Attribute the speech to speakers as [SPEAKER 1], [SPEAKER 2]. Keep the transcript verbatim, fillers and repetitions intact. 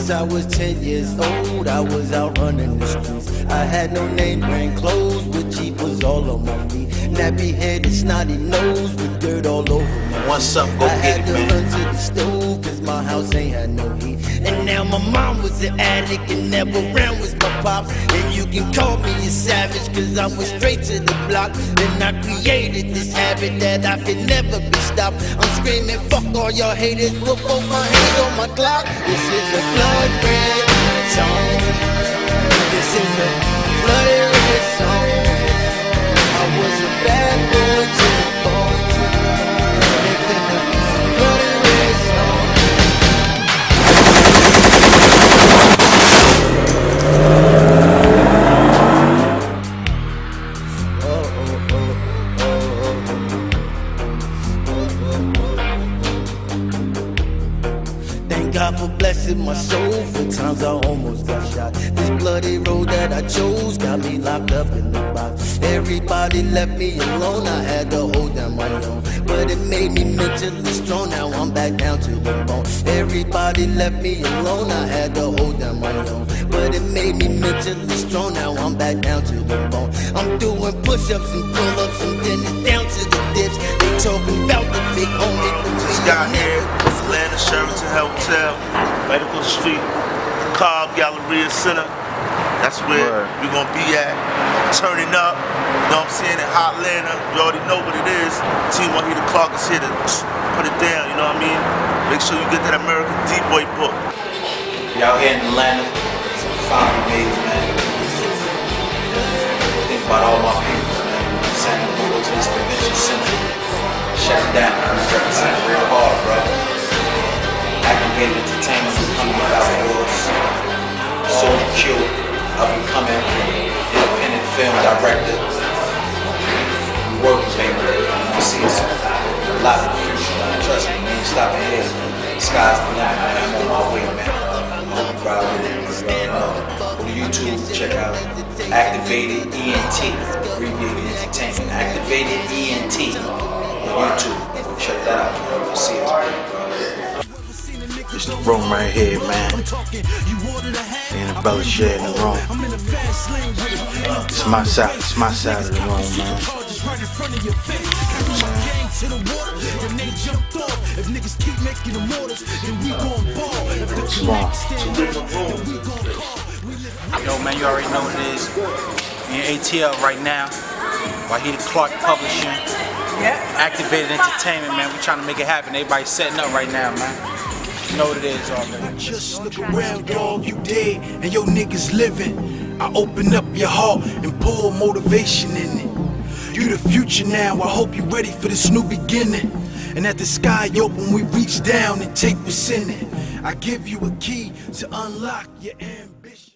[SPEAKER 1] Since I was ten years old, I was out running the streets. I had no name brand clothes, with Jeepers all on my feet. Nappy head and snotty nose, with dirt all over me.
[SPEAKER 2] Want something, go
[SPEAKER 1] I
[SPEAKER 2] get
[SPEAKER 1] had
[SPEAKER 2] it,
[SPEAKER 1] to
[SPEAKER 2] man.
[SPEAKER 1] run to the stove, cause my house ain't had no heat. And now my mom was an addict and never ran with my pops. And you can call me a savage, cause I went straight to the block. Then I created this habit that I could never be stopped. I'm screaming, fuck all y'all haters, put both my hands on my clock. This is a blood red song. This is a blood red song. I was a bad boy to the bone. It's in the blood red song. Thank God for blessing my soul. For times I almost got shot. This bloody road that I chose got me locked up in the box. Everybody left me alone, I had to hold down my own. But it made me mentally strong, now I'm back down to the bone. Everybody left me alone, I had to hold down my own. But it made me mentally strong, now I'm back down to the bone. I'm doing push-ups and pull-ups and then it's down to the dips. They talking about the big homie, but
[SPEAKER 2] Just got here, Atlanta Sheraton Hotel, right up the street, Cobb Galleria Center. That's where
[SPEAKER 3] Word.
[SPEAKER 2] we're gonna be at, turning up. You know what I'm saying? In Hotlanta, you already know what it is. Team Wahida Clark is here to put it down. You know what I mean? Make sure you get that American D-Boy book.
[SPEAKER 4] We out here in Atlanta, so we finally made it, man. Think about all my people, man. You know what I'm saying? I'm gonna go to this convention center, shut it down. I'm representing real hard, bro. Activated Entertainment, we coming with our force. Soul Q, up and coming, independent film director. We working, baby. You see us a lot in the future, man. Trust me, we ain't stopping here. The sky's the limit, man. I'm on my way, man. I'm proud of it. You already know. Go to YouTube, check out Activated E N T, abbreviated entertainment. Activated E N T on YouTube. Go check that out. You'll see us, man.
[SPEAKER 3] It's the room right here, man. Me and the brother sharing the room. It's my side, it's my side of the room, man.
[SPEAKER 5] Yo, man, you already know what it is. We in A T L right now. Wahida Clark Publishing. Activated Entertainment, man. We trying to make it happen. Everybody's setting up right now, man. You know what it is already.
[SPEAKER 6] Just look around, dog, you dead, and your niggas living. I open up your heart and pour motivation in it. You the future now, I hope you ready for this new beginning. And at the sky open, we reach down and take what's in it. I give you a key to unlock your ambition.